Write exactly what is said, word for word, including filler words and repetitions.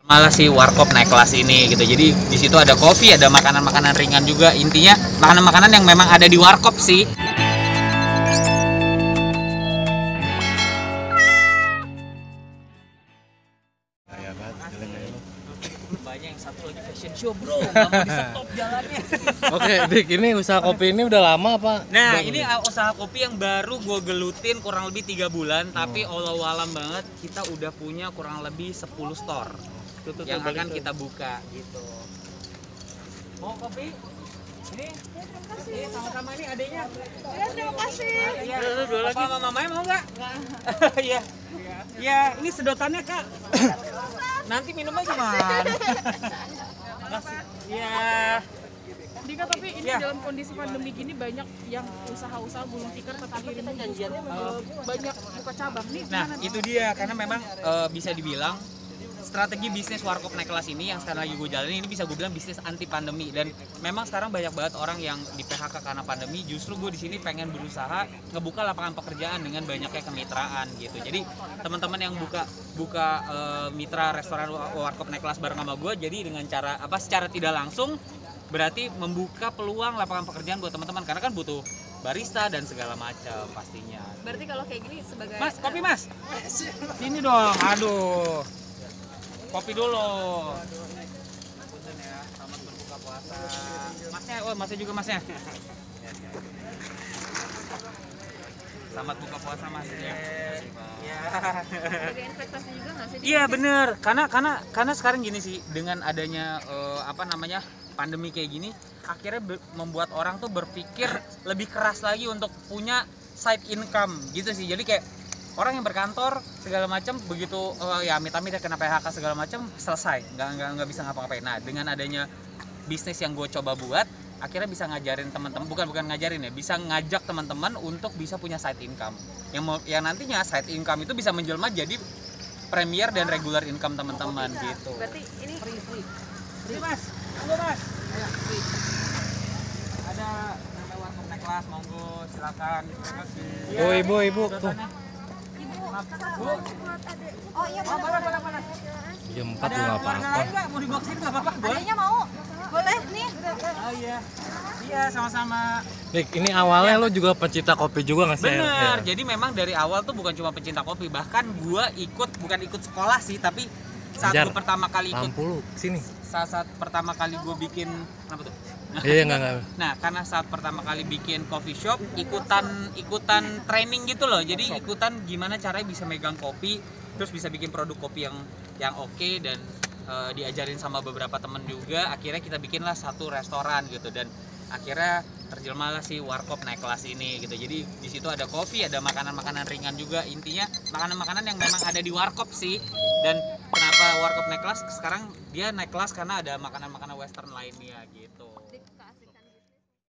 Malah si warkop naik kelas ini gitu. Jadi di situ ada kopi, ada makanan-makanan ringan juga. Intinya makanan-makanan yang memang ada di warkop sih. Banyak yang satu lagi fashion show bro, nggak mau di stop jalannya. Oke, Dik, ini usaha kopi ini udah lama apa? Nah, Udah ini udah. usaha kopi yang baru gue gelutin kurang lebih tiga bulan, tapi walau-alam banget kita udah punya kurang lebih sepuluh store Tuh, tuh, yang tuh, akan balik kita buka gitu. Mau kopi? Ini, ini sama-sama ini adanya. Ya, terima kasih. Iya, Tuh, tuh, dua lagi. Papa sama mamanya mau nggak? Iya. Iya, ini sedotannya kak. Nanti minumnya gimana? Makasih. Iya. Dika, tapi ini Ya. dalam kondisi pandemi gini banyak yang usaha-usaha gulung tikar tetap kirim janjiannya banyak buka cabang nih. Nah, gimana nih? itu dia karena memang eh, bisa dibilang strategi bisnis warkop naik kelas ini yang sekarang lagi gue jalanin ini bisa gue bilang bisnis anti pandemi, dan memang sekarang banyak banget orang yang di P H K karena pandemi. Justru gue di sini pengen berusaha ngebuka lapangan pekerjaan dengan banyaknya kemitraan gitu. Jadi teman-teman yang buka buka eh, mitra restoran warkop naik kelas bareng sama gue, jadi dengan cara apa secara tidak langsung berarti membuka peluang lapangan pekerjaan buat teman-teman, karena kan butuh barista dan segala macam pastinya. Berarti kalau kayak gini sebagai Mas, kopi mas? Sini dong, aduh. Kopi dulu. Punten ya, selamat berbuka puasa. Masnya, oh masnya juga masnya. Selamat buka puasa mas. Iya. Iya. sebagai investasi juga nggak sih? Iya bener, karena karena karena sekarang gini sih, dengan adanya eh, apa namanya pandemi kayak gini, akhirnya be- membuat orang tuh berpikir lebih keras lagi untuk punya side income gitu sih. Jadi kayak orang yang berkantor segala macam begitu eh, ya amit-amit ya kena P H K segala macam selesai, nggak nggak nggak bisa ngapa-ngapain. Nah dengan adanya bisnis yang gue coba buat, akhirnya bisa ngajarin teman-teman, bukan bukan ngajarin ya, bisa ngajak teman-teman untuk bisa punya side income yang mau, yang nantinya side income itu bisa menjelma jadi premier dan regular income teman-teman gitu. Berarti ini free free. Free mas, monggo mas. Ada namanya warkop naik kelas, monggo silakan. Terima kasih. Oh, ibu, ibu, tuh. Bu. Oh iya, Oh, mana mana mana. Jam empat Ada juga nggak keluarga apa-apa. lain nggak mau dibawa kesini nggak apa-apa? Boleh? adanya mau? Boleh nih. Oh iya. Iya sama-sama. Dik, ini awalnya lo juga pecinta kopi juga nggak sih? Bener. Ya. Jadi memang dari awal tuh bukan cuma pecinta kopi, bahkan gua ikut bukan ikut sekolah sih, tapi saat Jar, gua pertama kali ikut Lampu lu sini. saat, saat pertama kali gue bikin apa tuh? Iya, nggak nggak. Nah, karena saat pertama kali bikin coffee shop, ikutan ikutan training gitu loh. Jadi ikutan gimana caranya bisa megang kopi, terus bisa bikin produk kopi yang yang oke, dan eh, diajarin sama beberapa temen juga. Akhirnya kita bikinlah satu restoran gitu, dan akhirnya terjelmalah si warkop naik kelas ini gitu. Jadi di situ ada kopi, ada makanan-makanan ringan juga. Intinya makanan-makanan yang memang ada di warkop sih. Dan kenapa warkop naik kelas? Sekarang dia naik kelas karena ada makanan-makanan western lainnya gitu.